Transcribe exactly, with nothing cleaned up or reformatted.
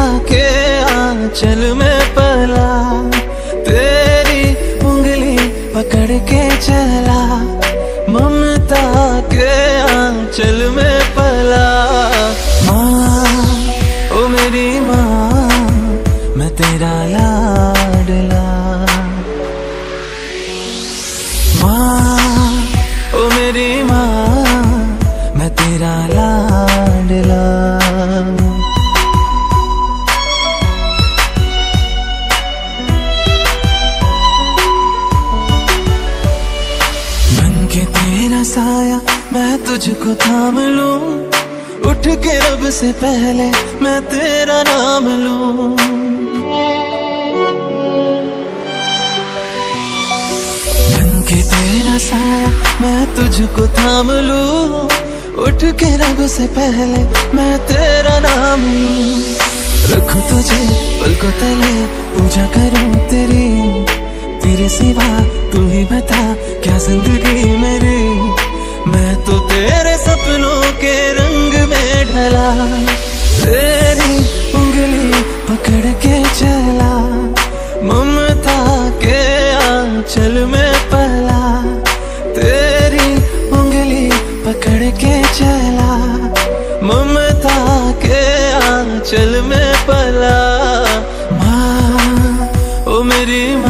के आंचल में पला, तेरी उंगली पकड़ के चला, ममता के आंचल में पला। माँ ओ मेरी माँ, मैं तेरा लाडला। माँ ओ मेरी माँ, मैं तेरा लाडला। बन के तेरा साया मैं तुझको थाम लूं, उठ के रब से पहले मैं तेरा नाम लूं। बन के तेरा साया मैं तुझको थाम लूं, उठ के रब से पहले मैं तेरा नाम लूं। रखूं तुझे पलकों तले, पूजा करूं तेरी, तेरे सिवा तू ही बता क्या जिंदगी मेरी। मैं तो तेरे सपनों के रंग में ढला, तेरी उंगली पकड़ के चला, ममता के आंचल में पला, तेरी उंगली पकड़ के चला, ममता के आंचल में पला। माँ ओ मेरी